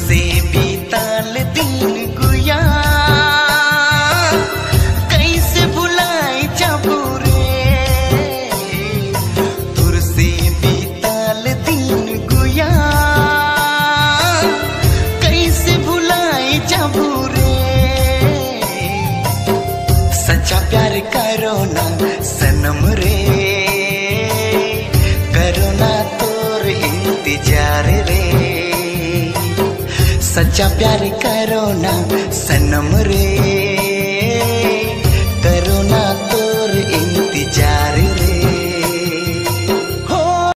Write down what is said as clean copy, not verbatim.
से बीताल दिन गुया कैसे भुलाए जाबू रे। तुर से बीताल दिन गुया कैसे भुलाए जाबू रे। सच्चा प्यार करो ना सनम रे, करो ना तोर इंतजार रे। सच्चा प्यार करो ना सनम रे, करो ना तोर इंतजार